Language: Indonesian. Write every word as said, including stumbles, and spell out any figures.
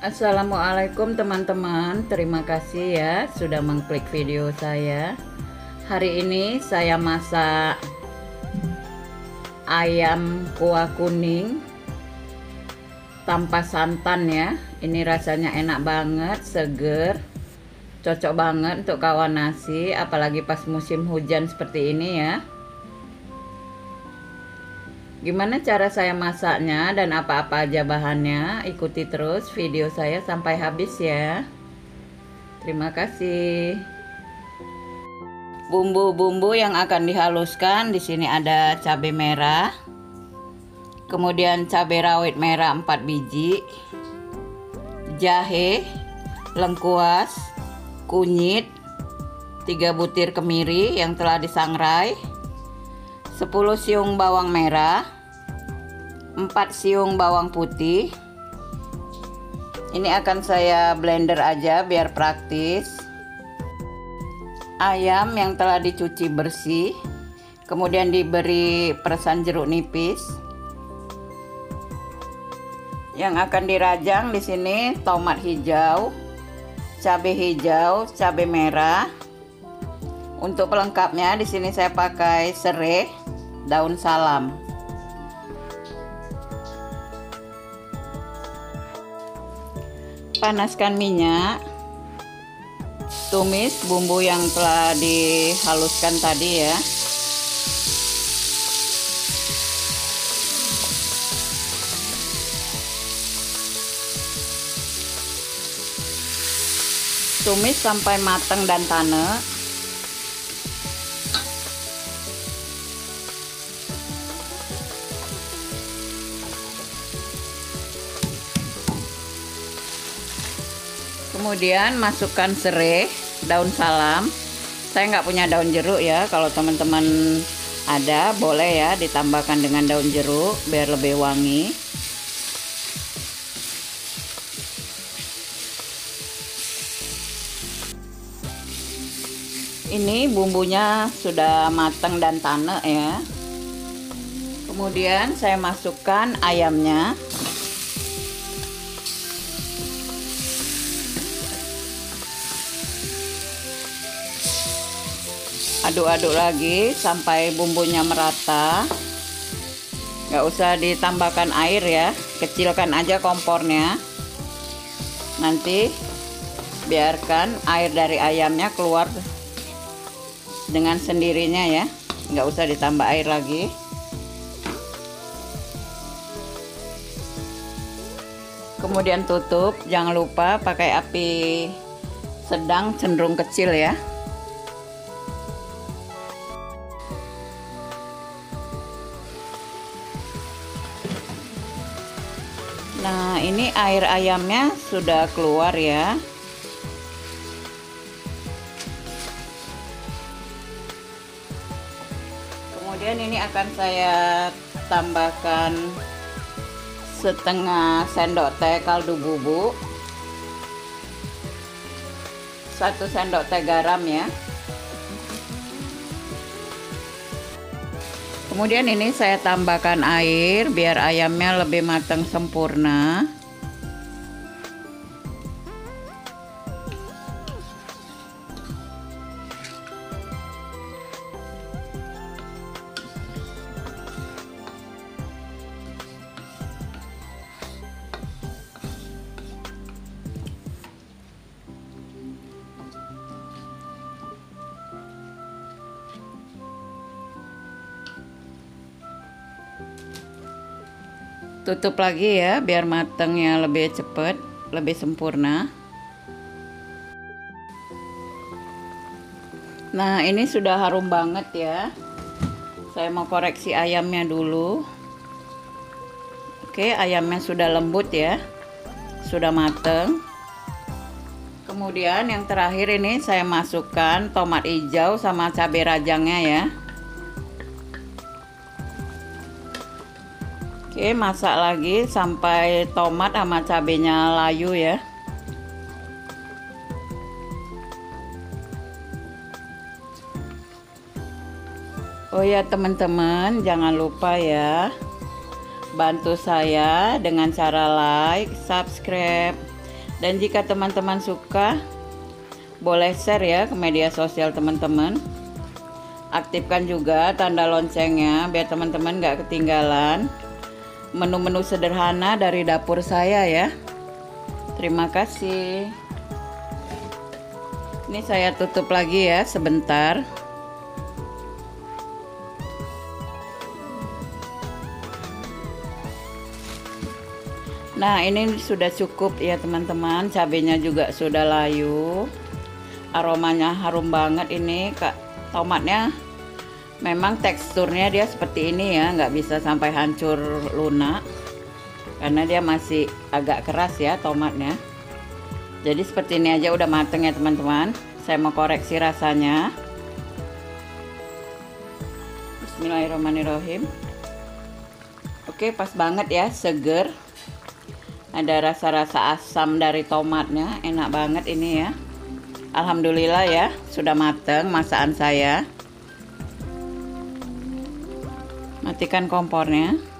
Assalamualaikum teman-teman, terima kasih ya sudah mengklik video saya. Hari ini saya masak ayam kuah kuning tanpa santan ya. Ini rasanya enak banget, seger, cocok banget untuk kawan nasi, apalagi pas musim hujan seperti ini ya. Gimana cara saya masaknya dan apa-apa aja bahannya? Ikuti terus video saya sampai habis ya. Terima kasih. Bumbu-bumbu yang akan dihaluskan di sini ada cabai merah, kemudian cabai rawit merah empat biji, jahe, lengkuas, kunyit, tiga butir kemiri yang telah disangrai, sepuluh siung bawang merah, empat siung bawang putih. Ini akan saya blender aja biar praktis. Ayam yang telah dicuci bersih, kemudian diberi peresan jeruk nipis. Yang akan dirajang di sini tomat hijau, cabai hijau, cabai merah. Untuk pelengkapnya di sini saya pakai serai, daun salam. Panaskan minyak. Tumis bumbu yang telah dihaluskan tadi ya. Tumis sampai matang dan tanek. Kemudian masukkan serai, daun salam. Saya nggak punya daun jeruk ya. Kalau teman-teman ada, boleh ya ditambahkan dengan daun jeruk biar lebih wangi. Ini bumbunya sudah matang dan tanek ya. Kemudian saya masukkan ayamnya. Aduk-aduk lagi sampai bumbunya merata. Nggak usah ditambahkan air ya, kecilkan aja kompornya. Nanti biarkan air dari ayamnya keluar dengan sendirinya ya, nggak usah ditambah air lagi. Kemudian tutup, jangan lupa pakai api sedang cenderung kecil ya. Nah, ini air ayamnya sudah keluar ya. Kemudian ini akan saya tambahkan setengah sendok teh kaldu bubuk, satu sendok teh garam ya. Kemudian ini saya tambahkan air biar ayamnya lebih matang sempurna. Tutup lagi ya biar matangnya lebih cepat, lebih sempurna. Nah, ini sudah harum banget ya. Saya mau koreksi ayamnya dulu. Oke, ayamnya sudah lembut ya, sudah matang. Kemudian yang terakhir ini saya masukkan tomat hijau sama cabai rajangnya ya. Oke, masak lagi sampai tomat sama cabenya layu ya. Oh ya teman-teman, jangan lupa ya, bantu saya dengan cara like, subscribe, Dan jika teman-teman suka, boleh share ya ke media sosial teman-teman. Aktifkan juga tanda loncengnya biar teman-teman gak ketinggalan menu-menu sederhana dari dapur saya ya. Terima kasih. Ini saya tutup lagi ya sebentar. Nah, ini sudah cukup ya teman-teman. Cabenya juga sudah layu. Aromanya harum banget ini, Kak. Tomatnya memang teksturnya dia seperti ini ya, nggak bisa sampai hancur lunak. Karena dia masih agak keras ya tomatnya. Jadi seperti ini aja udah mateng ya teman-teman. Saya mau koreksi rasanya. Bismillahirrahmanirrahim. Oke, pas banget ya, seger. Ada rasa-rasa asam dari tomatnya, enak banget ini ya. Alhamdulillah ya, sudah mateng masakan saya. Matikan kompornya.